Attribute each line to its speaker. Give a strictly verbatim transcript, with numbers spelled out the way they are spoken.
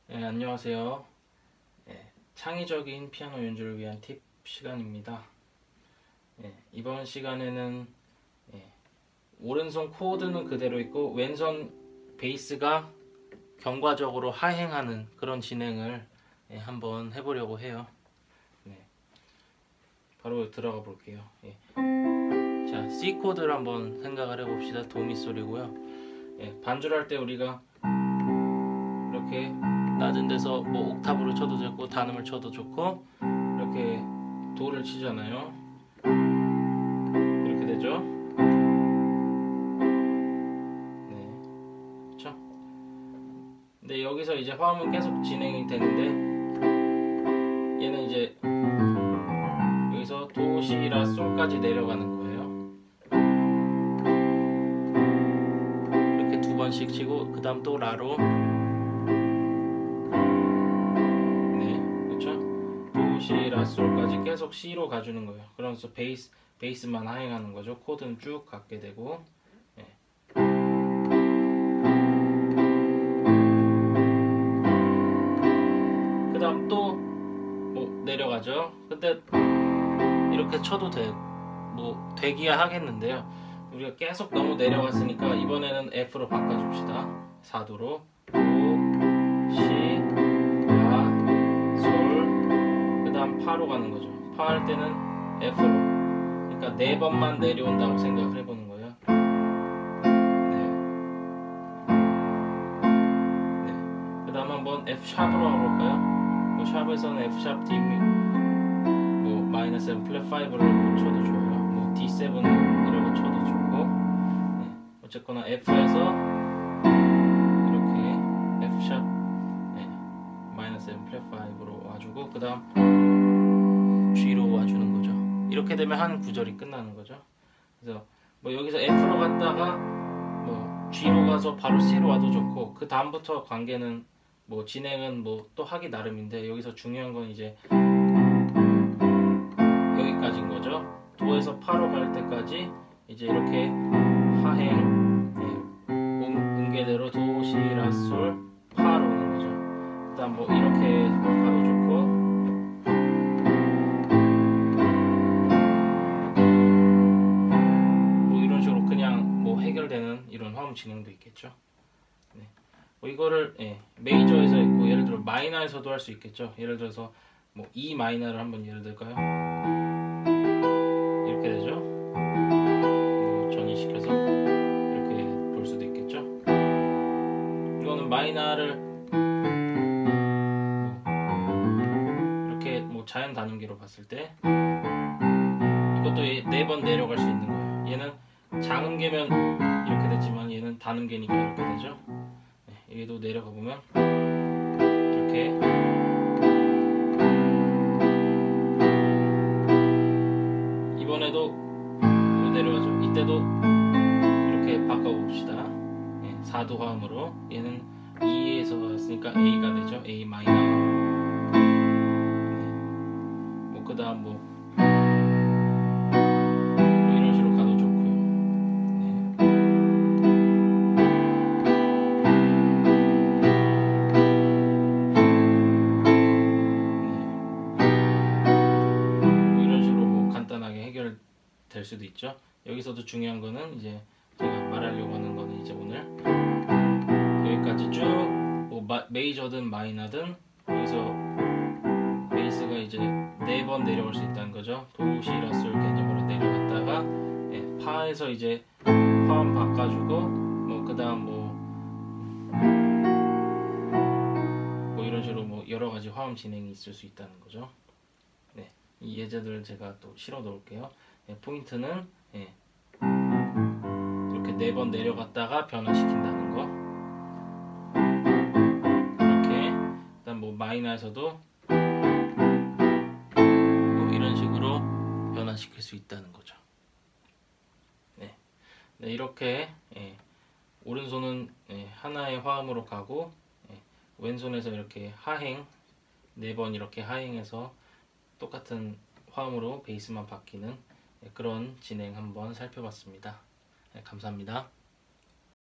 Speaker 1: 네, 안녕하세요. 네, 창의적인 피아노 연주를 위한 팁 시간입니다. 네, 이번 시간에는 네, 오른손 코드는 그대로 있고 왼손 베이스가 경과적으로 하행하는 그런 진행을 네, 한번 해보려고 해요. 네, 바로 들어가 볼게요. 네. 자, C 코드를 한번 생각을 해봅시다. 도미 소리고요. 네, 반주를 할 때 우리가 이렇게 낮은 데서 뭐 옥타브를 쳐도 좋고 단음을 쳐도 좋고 이렇게 도를 치잖아요. 이렇게 되죠. 네, 그렇죠. 근데 여기서 이제 화음은 계속 진행이 되는데 얘는 이제 여기서 도, 시, 라, 솔까지 내려가는 거예요. 이렇게 두 번씩 치고 그 다음 또 라로, 시, 라, 솔까지 계속 C로 가주는 거예요. 그러면서 베이스, 베이스만 하행하는 거죠. 코드는 쭉 갖게 되고, 네. 그 다음 또 뭐 내려가죠. 근데 이렇게 쳐도 돼, 뭐 되기야 하겠는데요. 우리가 계속 너무 내려갔으니까 이번에는 F로 바꿔줍시다. 사 도로 도, 시, 파로 가는 거죠. 파 할 때는 F로. 그러니까 네 번만 내려온다고 생각을 해보는 거예요. 네. 네. 그 다음 한번 F 샵으로 가볼까요? 뭐 샵에서는 F 샵 D, 뭐 마이너스 칠 플랫 오를 쳐도 좋아요. 뭐 디 세븐 이런 거 쳐도 좋고. 네. 어쨌거나 F에서 이렇게 F 샵 네. 마이너스 칠 플랫 오로 와주고 그 다음 G로 와주는 거죠. 이렇게 되면 한 구절이 끝나는 거죠. 그래서 뭐 여기서 F로 갔다가 뭐 G로 가서 바로 C로 와도 좋고 그 다음부터 관계는 뭐 진행은 뭐 또 하기 나름인데 여기서 중요한 건 이제 여기까지인 거죠. 도에서 파로 갈 때까지 이제 이렇게 하행 네, 음계대로 도, 시, 라, 솔, 파로 오는 거죠. 그 다음 뭐 이렇게 가도 좋고 해결되는 이런 화음 진행도 있겠죠. 네. 뭐 이거를 예, 메이저에서 있고 예를 들어 마이너에서도 할 수 있겠죠. 예를 들어서 뭐 E 마이너를 한번 예를 들까요? 이렇게 되죠. 뭐 전이시켜서 이렇게 볼 수도 있겠죠. 이거는 마이너를 뭐 이렇게 뭐 자연 단음계로 봤을 때 이것도 네 번 내려갈 수 있는 거예요. 얘는 장음계면 이렇게 됐지만 얘는 단음계니까 이렇게 되죠. 네, 얘도 내려가 보면 이렇게 이번에도 내려가죠. 이때도 이렇게 바꿔봅시다. 네, 사 도 화음으로 얘는 E에서 왔으니까 A가 되죠. A 마이너. 네, 뭐 그 다음 뭐 될 수도 있죠. 여기서도 중요한 거는 이제 제가 말하려고 하는 거는 이제 오늘 여기까지 쭉 뭐 메이저든 마이너든 여기서 베이스가 이제 네 번 내려올 수 있다는 거죠. 도, 시, 라, 솔 개념으로 내려갔다가 예, 파에서 이제 화음 바꿔주고 뭐 그 다음 뭐, 뭐 이런 식으로 뭐 여러 가지 화음 진행이 있을 수 있다는 거죠. 네, 이 예제들을 제가 또 실어 놓을게요. 예, 포인트는 예, 이렇게 네 번 내려갔다가 변화시킨다는 거. 이렇게 일단 뭐 마이너에서도 뭐 이런 식으로 변화시킬 수 있다는 거죠. 네, 네 이렇게 예, 오른손은 예, 하나의 화음으로 가고 예, 왼손에서 이렇게 하행 네 번 이렇게 하행해서 똑같은 화음으로 베이스만 바뀌는 그런 진행 한번 살펴봤습니다. 네, 감사합니다.